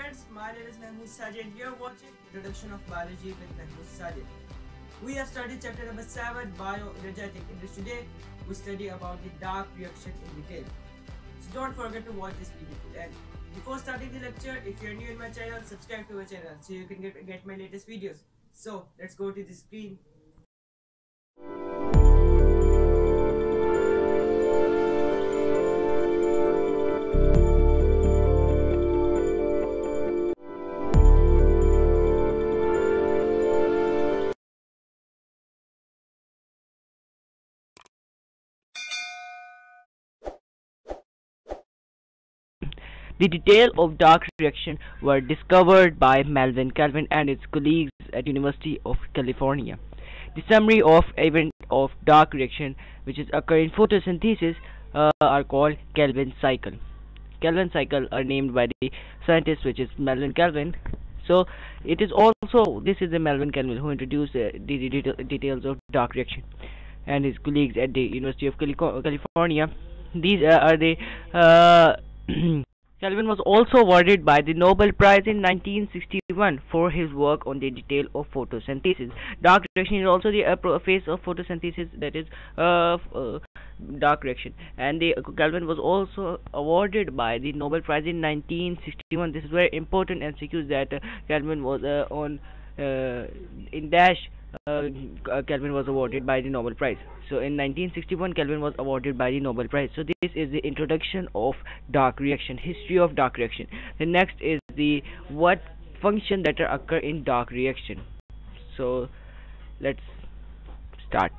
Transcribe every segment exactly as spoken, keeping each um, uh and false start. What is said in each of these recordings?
friends, my name is Mahmood Sajid and you're watching Introduction of Biology with Mahmood Sajid. We have studied chapter number seven, Bioenergetic, in which today we study about the dark reaction in detail. So don't forget to watch this video till end. Before starting the lecture, if you're new in my channel, subscribe to my channel so you can get, get my latest videos. So let's go to the screen. The details of dark reaction were discovered by Melvin Kelvin and his colleagues at University of California. The summary of event of dark reaction, which is occur in photosynthesis, uh, are called Kelvin cycle. Kelvin cycle are named by the scientist, which is Melvin Kelvin. So it is also this is the Melvin Kelvin who introduced uh, the, the details of dark reaction, and his colleagues at the University of California. These uh, are the uh, Kelvin was also awarded by the Nobel Prize in nineteen sixty-one for his work on the detail of photosynthesis. Dark reaction is also the uh, phase of photosynthesis, that is uh, uh, dark reaction. And the uh, Kelvin was also awarded by the Nobel Prize in nineteen sixty-one. This is very important M C Qs that uh, Kelvin was uh, on uh, in dash. Uh, Kelvin was awarded by the Nobel Prize. So in nineteen sixty-one, Kelvin was awarded by the Nobel Prize. So this is the introduction of dark reaction, history of dark reaction. The next is the what function that occur in dark reaction. So let's start.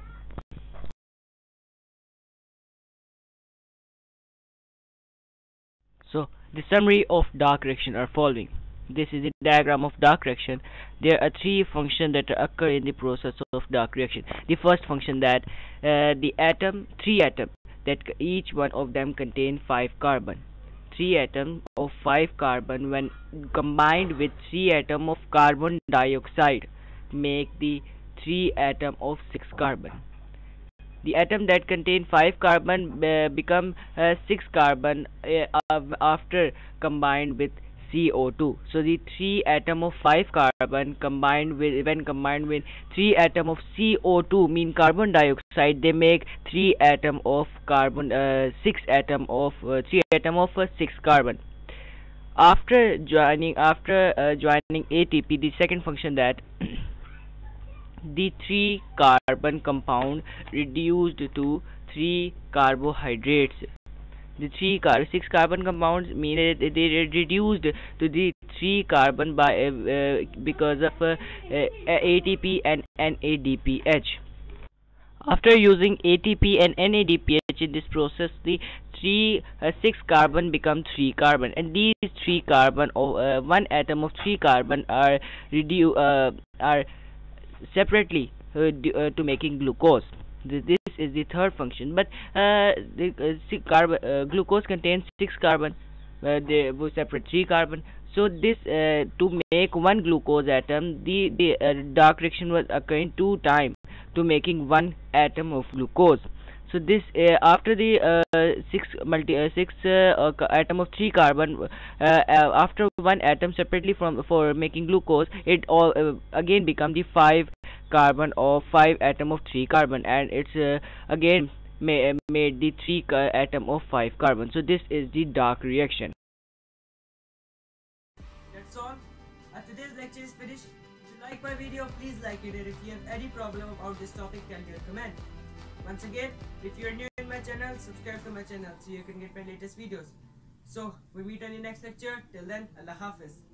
So the summary of dark reaction are following. This is the diagram of dark reaction. There are three functions that occur in the process of dark reaction. The first function, that uh, the atom, three atoms, that each one of them contain five carbon. Three atoms of five carbon, when combined with three atoms of carbon dioxide, make the three atom of six carbon. The atom that contain five carbon uh, become uh, six carbon uh, after combined with C O two. So the three atom of five carbon combined with when combined with three atom of C O two, mean carbon dioxide, they make three atom of carbon uh, six atom of uh, three atom of uh, six carbon. After joining after uh, joining A T P, the second function, that the three carbon compound reduced to three carbohydrates. The three car six carbon compounds mean they, they reduced to the three carbon by uh, uh, because of uh, uh, A T P and N A D P H. After using A T P and N A D P H in this process, the three uh, six carbon become three carbon, and these three carbon of uh, one atom of three carbon are reduce uh, are separately uh, uh, to making glucose. This is the third function. But uh, the uh, six carbon uh, glucose contains six carbon. Uh, they will separate three carbon. So this uh, to make one glucose atom, the the uh, dark reaction was occurring two times to making one atom of glucose. So this uh, after the uh, six multi uh, six uh, uh, atom of three carbon, uh, uh, after one atom separately from for making glucose, it all uh, again become the five carbon of five atom of three carbon, and it's uh, again ma made the three uh, atom of five carbon. So this is the dark reaction. That's all. Uh, today's lecture is finished. If you like my video, please like it, and if you have any problem about this topic, tell me in comment. Once again, if you are new in my channel, subscribe to my channel so you can get my latest videos. So we meet on the next lecture. Till then, Allah Hafiz.